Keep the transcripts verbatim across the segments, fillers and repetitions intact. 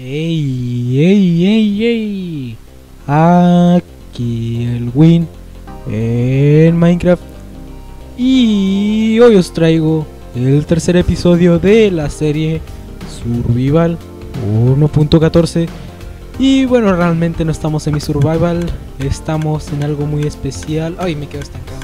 Ey, ey, ey, ey. Aquí el Win en Minecraft. Y hoy os traigo el tercer episodio de la serie Survival uno punto catorce. Y bueno, realmente no estamos en mi survival, estamos en algo muy especial. Ay, me quedo estancado.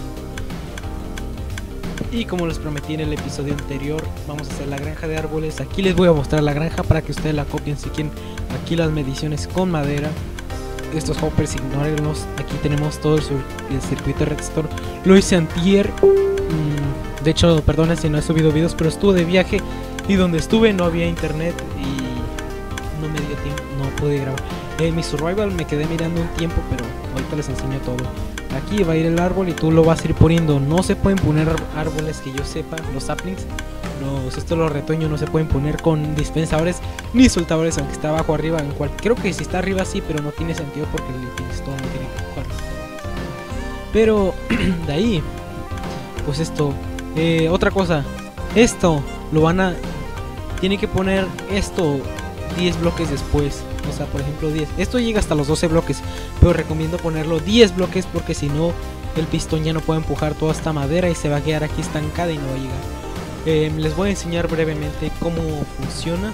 Y como les prometí en el episodio anterior, vamos a hacer la granja de árboles. Aquí les voy a mostrar la granja para que ustedes la copien si quieren. Aquí las mediciones con madera. Estos hoppers, ignórenlos. Aquí tenemos todo el, el circuito de redstone. Lo hice antier. Mm, de hecho, perdonen si no he subido videos, pero estuve de viaje. Y donde estuve no había internet y no me dio tiempo, no pude grabar. En mi survival me quedé mirando un tiempo, pero ahorita les enseño todo. Aquí va a ir el árbol y tú lo vas a ir poniendo. No se pueden poner árboles que yo sepa, los saplings. Los, estos los retoños no se pueden poner con dispensadores ni soltadores, aunque está abajo arriba. En cual, creo que si está arriba sí, pero no tiene sentido porque el pinstone no tiene que jugar. Pero de ahí, pues esto. Eh, otra cosa, esto lo van a. Tienen que poner esto diez bloques después. O sea, por ejemplo diez. Esto llega hasta los doce bloques, pero recomiendo ponerlo diez bloques porque si no el pistón ya no puede empujar toda esta madera y se va a quedar aquí estancada y no va a llegar. Eh, les voy a enseñar brevemente cómo funciona.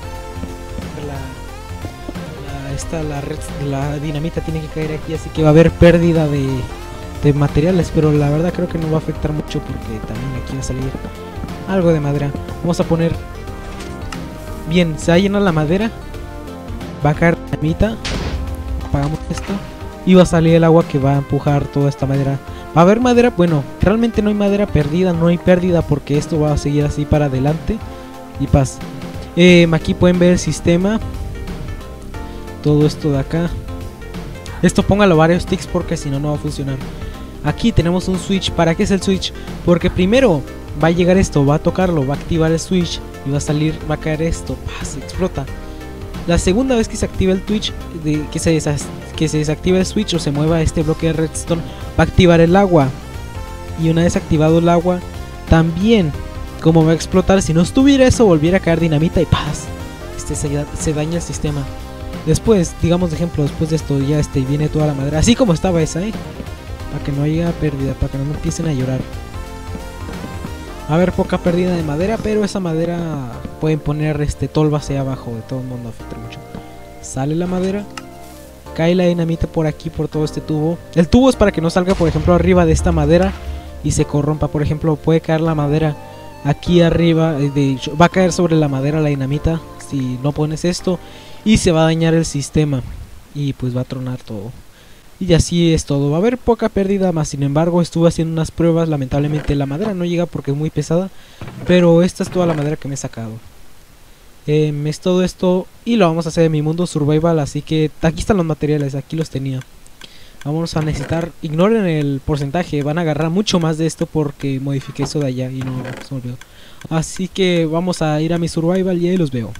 La, la, esta, la, red, la dinamita tiene que caer aquí, así que va a haber pérdida de, de materiales, pero la verdad creo que no va a afectar mucho porque también aquí va a salir algo de madera. Vamos a poner... Bien, se ha llenado la madera. Va a caer la dinamita. Apagamos esto. Y va a salir el agua que va a empujar toda esta madera. Va a haber madera, bueno, realmente no hay madera perdida, no hay pérdida porque esto va a seguir así para adelante. Y paz. Eh, aquí pueden ver el sistema. Todo esto de acá. Esto póngalo varios ticks porque si no, no va a funcionar. Aquí tenemos un switch. ¿Para qué es el switch? Porque primero va a llegar esto, va a tocarlo, va a activar el switch y va a salir, va a caer esto, ¡paz! Explota. La segunda vez que se activa el Twitch, de, que, se que se desactiva el switch o se mueva este bloque de redstone, va a activar el agua. Y una vez activado el agua, también, como va a explotar, si no estuviera eso, volviera a caer dinamita y ¡paz! Este se, se daña el sistema. Después, digamos de ejemplo, después de esto ya este viene toda la madera, así como estaba esa, ¿eh? Para que no haya pérdida, para que no me empiecen a llorar. Va a haber poca pérdida de madera, pero esa madera pueden poner este tolva hacia abajo, de todo el mundo afecta mucho. Sale la madera, cae la dinamita por aquí, por todo este tubo. El tubo es para que no salga, por ejemplo, arriba de esta madera y se corrompa. Por ejemplo, puede caer la madera aquí arriba, de, va a caer sobre la madera la dinamita si no pones esto y se va a dañar el sistema y pues va a tronar todo. Y así es todo, va a haber poca pérdida más, sin embargo estuve haciendo unas pruebas, lamentablemente la madera no llega porque es muy pesada, pero esta es toda la madera que me he sacado. Eh, es todo esto y lo vamos a hacer en mi mundo survival, así que aquí están los materiales, aquí los tenía. Vamos a necesitar, ignoren el porcentaje, van a agarrar mucho más de esto porque modifiqué eso de allá y no se me olvidó. Así que vamos a ir a mi survival y ahí los veo.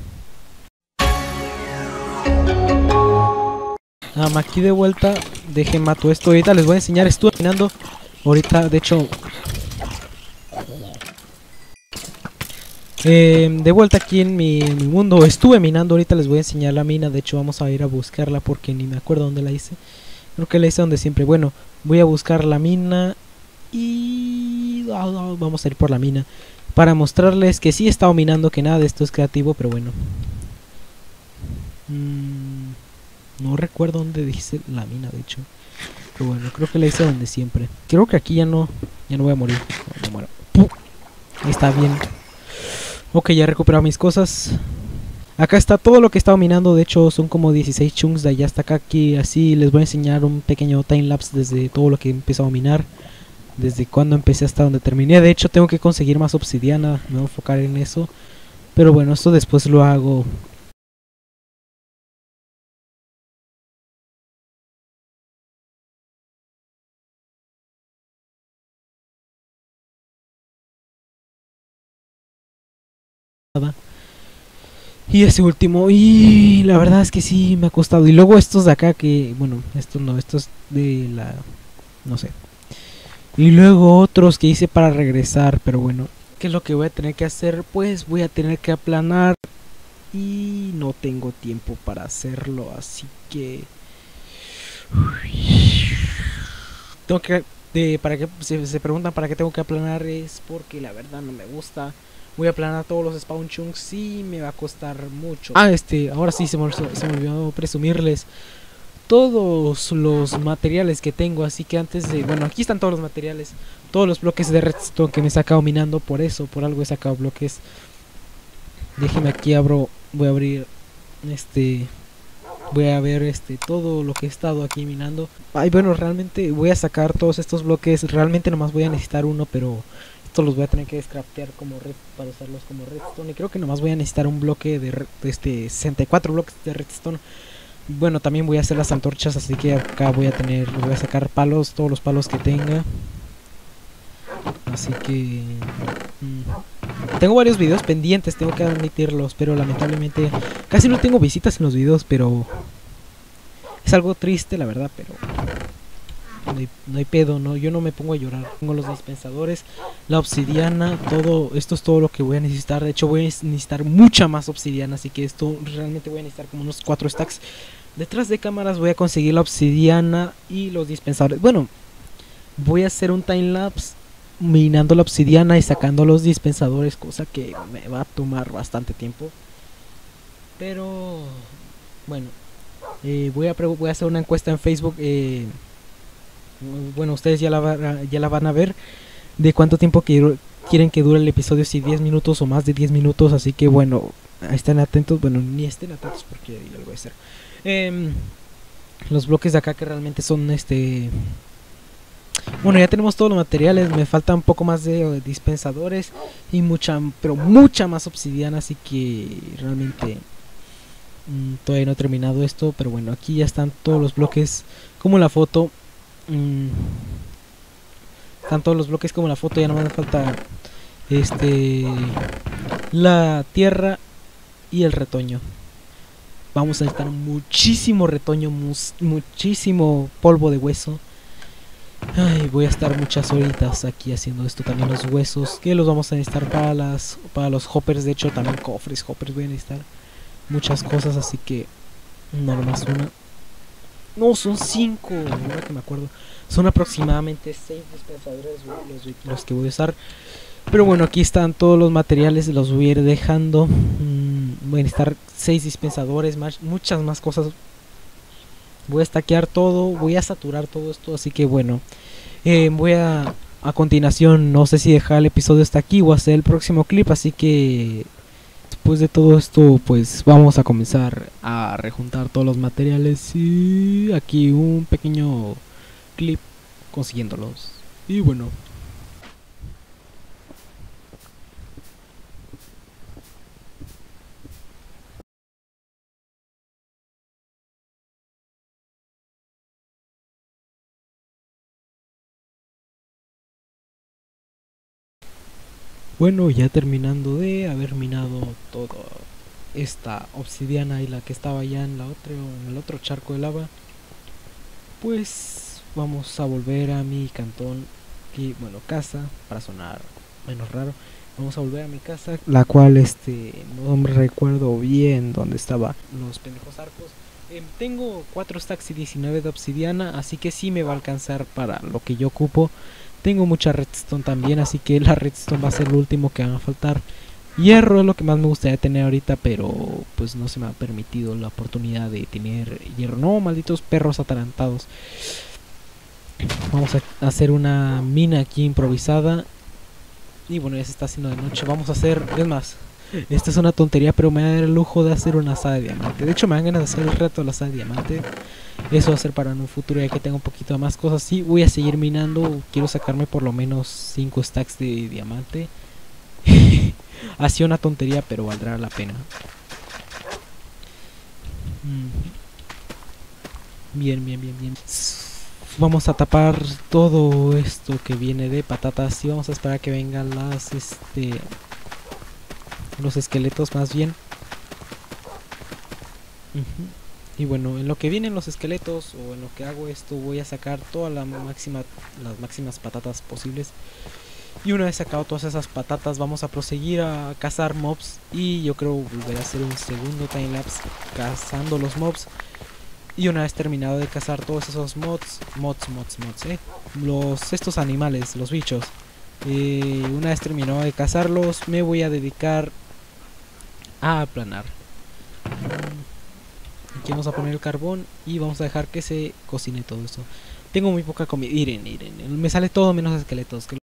Um, aquí de vuelta, dejen mato esto, ahorita les voy a enseñar, estuve minando, ahorita de hecho, eh, de vuelta aquí en mi, en mi mundo, estuve minando, ahorita les voy a enseñar la mina, de hecho vamos a ir a buscarla porque ni me acuerdo dónde la hice, creo que la hice donde siempre, bueno, voy a buscar la mina y vamos a ir por la mina, para mostrarles que sí he estado minando, que nada de esto es creativo, pero bueno. Mm. No recuerdo dónde dice la mina, de hecho. Pero bueno, creo que la hice donde siempre. Creo que aquí ya no, ya no voy a morir. No, no muero. ¡Pum! Ahí está bien. Ok, ya he recuperado mis cosas. Acá está todo lo que he estado minando. De hecho, son como dieciséis chunks de allá hasta acá. Aquí así les voy a enseñar un pequeño timelapse desde todo lo que he empezado a minar. Desde cuando empecé hasta donde terminé. De hecho, tengo que conseguir más obsidiana. Me voy a enfocar en eso. Pero bueno, esto después lo hago. Y ese último, y la verdad es que sí me ha costado. Y luego estos de acá que, bueno, estos no, estos de la, no sé. Y luego otros que hice para regresar, pero bueno, ¿qué es lo que voy a tener que hacer? Pues voy a tener que aplanar y no tengo tiempo para hacerlo, así que tengo que de, para que se, se preguntan para qué tengo que aplanar, es porque la verdad no me gusta. Voy a aplanar todos los spawn chunks y me va a costar mucho. Ah, este, ahora sí se me, se me olvidó presumirles todos los materiales que tengo, así que antes de, bueno, aquí están todos los materiales, todos los bloques de redstone que me he sacado minando, por eso, por algo he sacado bloques. Déjeme aquí abro, voy a abrir este, voy a ver este todo lo que he estado aquí minando. Ay, bueno, realmente voy a sacar todos estos bloques, realmente nomás voy a necesitar uno, pero estos los voy a tener que scraftear como red para usarlos como redstone, y creo que nomás voy a necesitar un bloque de, de este sesenta y cuatro bloques de redstone. Bueno, también voy a hacer las antorchas, así que acá voy a tener, voy a sacar palos, todos los palos que tenga. Así que mmm, tengo varios videos pendientes, tengo que admitirlos, pero lamentablemente casi no tengo visitas en los videos, pero es algo triste la verdad, pero no hay, no hay pedo, no, yo no me pongo a llorar. Tengo los dispensadores, la obsidiana, todo esto es todo lo que voy a necesitar. De hecho voy a necesitar mucha más obsidiana, así que esto realmente voy a necesitar como unos cuatro stacks. Detrás de cámaras voy a conseguir la obsidiana y los dispensadores. Bueno, voy a hacer un timelapse minando la obsidiana y sacando los dispensadores, cosa que me va a tomar bastante tiempo, pero bueno, eh, voy, a voy a hacer una encuesta en Facebook, eh, bueno, ustedes ya la, ya la van a ver, de cuánto tiempo que, quieren que dure el episodio, si diez minutos o más de diez minutos, así que bueno, estén atentos, bueno, ni estén atentos porque ya lo voy a hacer. Eh, los bloques de acá que realmente son este... Bueno, ya tenemos todos los materiales, me falta un poco más de uh, dispensadores y mucha, pero mucha más obsidiana, así que realmente mmm, todavía no he terminado esto, pero bueno, aquí ya están todos los bloques como la foto. Mmm, están todos los bloques como la foto, ya no me falta este la tierra y el retoño. Vamos a necesitar muchísimo retoño, mus, muchísimo polvo de hueso. Ay, voy a estar muchas horitas aquí haciendo esto. También los huesos que los vamos a necesitar para las para los hoppers. De hecho también cofres, hoppers voy a necesitar muchas cosas, así que no nomás una. No, son cinco, ahora que me acuerdo. Son aproximadamente seis dispensadores los, los que voy a usar. Pero bueno, aquí están todos los materiales, los voy a ir dejando. mm, Voy a necesitar seis dispensadores, más, muchas más cosas. Voy a stackear todo, voy a saturar todo esto, así que bueno, eh, voy a a continuación, no sé si dejar el episodio hasta aquí o hacer el próximo clip, así que después de todo esto pues vamos a comenzar a rejuntar todos los materiales y aquí un pequeño clip consiguiéndolos. Y bueno, Bueno, ya terminando de haber minado toda esta obsidiana y la que estaba ya en la otra, en el otro charco de lava, pues vamos a volver a mi cantón, y bueno, casa, para sonar menos raro. Vamos a volver a mi casa, la cual este no me recuerdo bien dónde estaba los pendejos arcos. Eh, tengo cuatro stacks y diecinueve de obsidiana, así que sí me va a alcanzar para lo que yo ocupo. Tengo mucha redstone también, así que la redstone va a ser lo último que va a faltar. Hierro es lo que más me gustaría tener ahorita, pero pues no se me ha permitido la oportunidad de tener hierro. No, malditos perros atarantados. Vamos a hacer una mina aquí improvisada. Y bueno, ya se está haciendo de noche. Vamos a hacer, es más, esta es una tontería, pero me va a dar el lujo de hacer una asada de diamante. De hecho me dan ganas de hacer el reto de la asada de diamante. Eso va a ser para un futuro, ya que tengo un poquito más cosas. Sí, voy a seguir minando. Quiero sacarme por lo menos cinco stacks de diamante. Así una tontería, pero valdrá la pena. Bien, bien, bien, bien. Vamos a tapar todo esto que viene de patatas y vamos a esperar a que vengan las este los esqueletos más bien. Uh-huh. Y bueno, en lo que vienen los esqueletos o en lo que hago esto, voy a sacar toda la máxima las máximas patatas posibles. Y una vez sacado todas esas patatas, vamos a proseguir a cazar mobs. Y yo creo volver a hacer un segundo timelapse cazando los mobs. Y una vez terminado de cazar todos esos mods, mods, mods, mods, eh, los, estos animales, los bichos, eh, una vez terminado de cazarlos, me voy a dedicar a aplanar. Aquí vamos a poner el carbón y vamos a dejar que se cocine todo esto. Tengo muy poca comida, miren, miren, me sale todo menos esqueletos. Que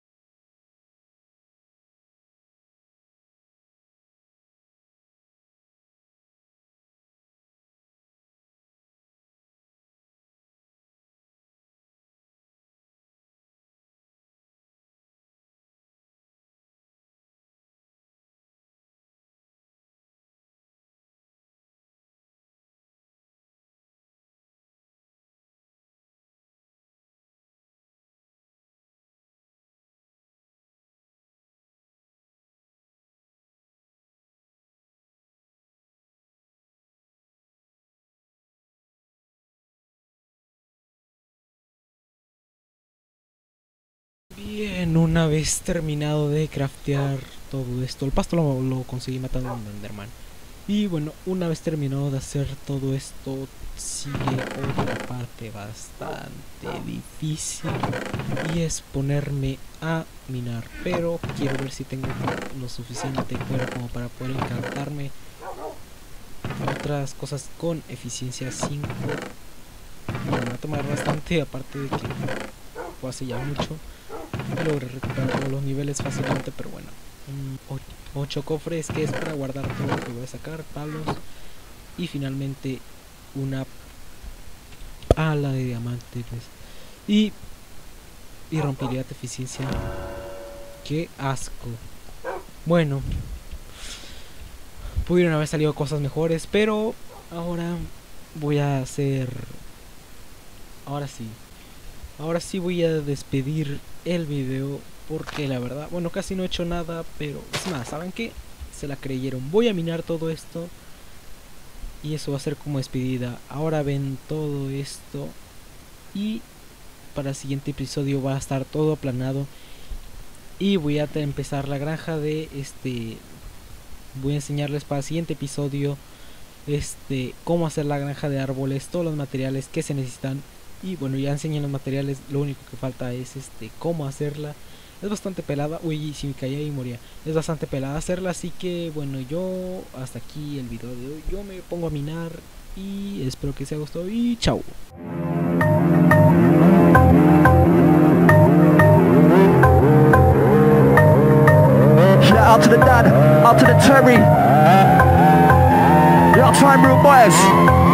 Bien, una vez terminado de craftear todo esto, el pasto lo, lo conseguí matando a un Enderman. Y bueno, una vez terminado de hacer todo esto, sigue otra parte bastante difícil. Y es ponerme a minar. Pero quiero ver si tengo lo suficiente cuero como para poder encantarme otras cosas con eficiencia cinco. Bueno, me va a tomar bastante, aparte de que fue hace ya mucho. Logré recuperar todos los niveles fácilmente, pero bueno. ocho cofres, que es para guardar todo lo que voy a sacar, palos. Y finalmente una ala de diamantes. Y, y rompería de eficiencia. Qué asco. Bueno, pudieron haber salido cosas mejores, pero ahora voy a hacer... Ahora sí. Ahora sí voy a despedir el video porque la verdad, bueno, casi no he hecho nada, pero es más, ¿saben qué? Se la creyeron. Voy a minar todo esto y eso va a ser como despedida. Ahora ven todo esto y para el siguiente episodio va a estar todo aplanado y voy a empezar la granja de este. Voy a enseñarles para el siguiente episodio este cómo hacer la granja de árboles, todos los materiales que se necesitan. Y bueno, ya enseñé los materiales, lo único que falta es este cómo hacerla. Es bastante pelada, uy, si me caía y moría. Es bastante pelada hacerla, así que bueno, yo hasta aquí el video de hoy. Yo me pongo a minar y espero que os haya gustado y chao. Out to the dad, out to the Terry. Yeah, I'll try and real boys.